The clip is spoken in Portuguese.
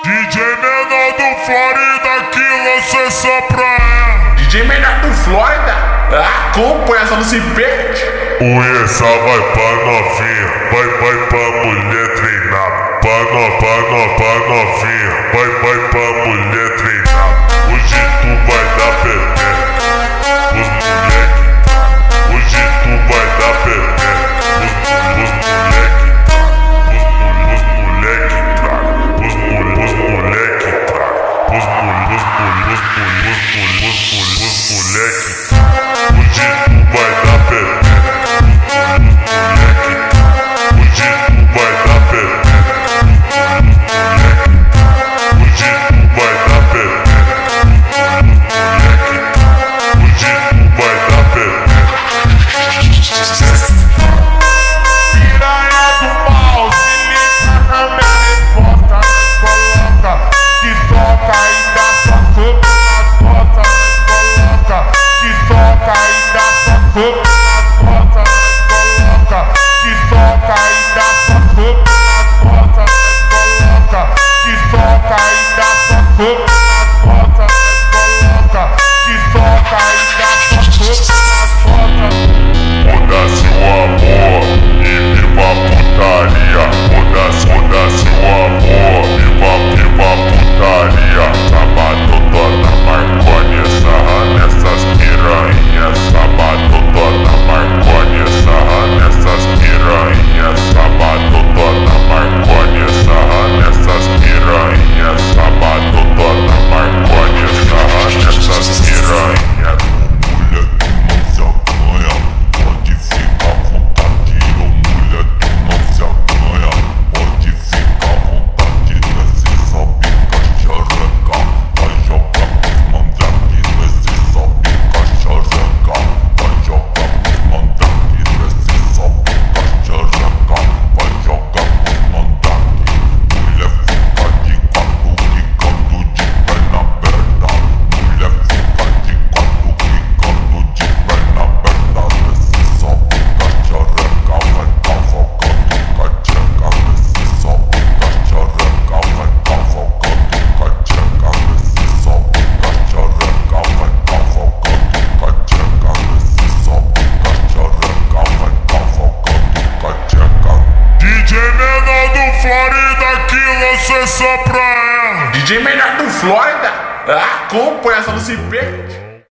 DJ Menor do Florida que lança essa pra ela. DJ Menor do Florida, acompanha, essa não se perde. O essa vai pra novinha, vai pra mulher treinar. Pra novinha, vai pra mulher treinar. Hoje tu vai dar pepeca os moleque. Hoje tu vai dar pepeca os moleque. Os moleque traga. Os moleque traga. Os moleque. Hoje tu vai dar pepeca os moleque. Hoje tu vai dar pepeca. Hoje tu vai dar pepeca. Hoje tu vai dar pepeca. Piranha do mal, se liga na minha resposta, nós coloca. Que toca e dá sua sopa nas costas, nós coloca. Que toca e dá sua sopa nas costas, nós coloca. Que toca e dá sua sopa nas costas, nós coloca. Que toca e dá sua sopa nas costas, nós coloca. Que toca e dá sua sopa nas costas. Foda-se o amor e viva a putaria. Foda-se o amor e viva a putaria. Sábado toda Marconi, sarra nessas piranhas. Sábado toda Marconi, sarra nessas piranhas. Sábado toda Marconi, sarra nessas piranhas. Sábado toda Marconi, sarra nessas piranhas. Mulher que não se acanha, pode ficar à vontade. Ô mulher que não se acanha, pode ficar à vontade. Desce, sobe, cachareca, vai jogar pros mandrake. Desce, sobe, cachareca, vai jogar pros mandrake. Desce, sobe, cachareca, vai jogar pros mandrake. Mulher fica de quatro, quicando de perna aberta. Mulher fica de quatro, quicando de perna aberta. Desce, sobe, cachareca, vai cavalgando cacheca. Desce, sobe, cachareca, vai cavalgando cacheca. Desce, sobe, cachareca, vai cavalgando cacheca. Desce, sobe, cachareca, vai cavalgando cacheca. DJ Menor do Florida que lança essa pra ela. DJ Menor do Florida, acompanha, essa não se perde.